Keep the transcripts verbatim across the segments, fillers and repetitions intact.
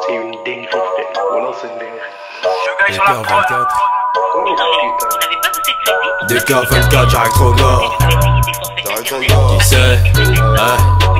C'est une dingue, frère. Voilà, c'est une dingue. Le gars sur la prod. Oh putain. deux K vingt-quatre, j'arrive trop gore. Qui sait, hein,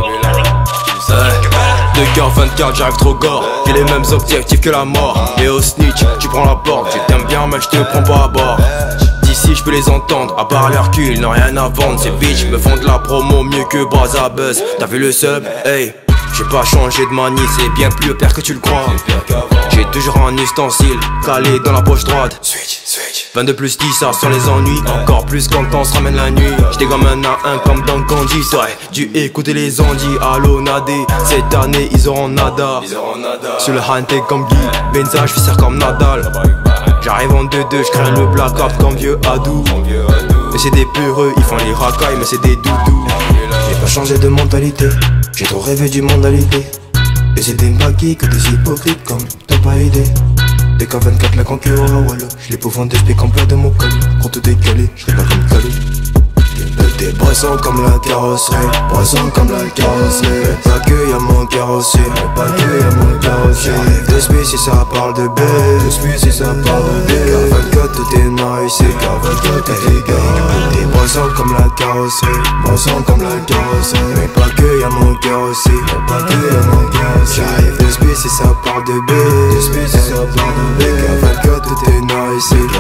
deux K vingt-quatre, j'arrive trop gore. J'ai les mêmes objectifs que la mort. Et au snitch, tu prends la porte. Tu t'aimes bien mais je te prends pas à bord. D'ici je peux les entendre, à part leur cul, ils n'ont rien à vendre. Ces bitches me font de la promo mieux que Braza Buzz. T'as vu le sub? Hey, j'ai pas changé de manie, c'est bien plus pire que tu le crois. J'ai toujours un ustensile calé dans la poche droite. vingt-deux plus dix, ça sent les ennuis. Encore plus quand on se ramène la nuit. J'étais comme un à un comme dans Candy. T'aurais dû écouter les Andis. Allo Nadé, cette année ils auront nada. Sur le hanté comme Guy Benza, je suis comme Nadal. J'arrive en deux deux, j'crains le black up comme vieux Adou. Mais c'est des peureux, ils font les racailles mais c'est des doudous. J'ai pas changé de mentalité, j'ai trop rêvé du mondalité. Et c'est des maquis que des hypocrites comme t'as pas aidé. D K vingt-quatre la concurrence, voilà. J'les pouvant d'esprit comme plein de mots calés. Quand tout décalé, j'serais pas comme calé. Des boissons comme la carrosserie, boissons comme la carrosserie. Mais pas que y'a mon carrossier, mais pas que y'a mon carrossier. J'arrive de Smith si ça parle de B, de Smith si ça parle de B. D K vingt-quatre tout est nice, D K vingt-quatre tout est gay. Des boissons comme la carrosserie, boissons comme la carrosserie. Mais pas que y'a mon carrossier, mais pas que y'a mon carrossier. J'arrive de Smith si ça parle de B, de Smith si ça parle de B. D K vingt-quatre tout est nice,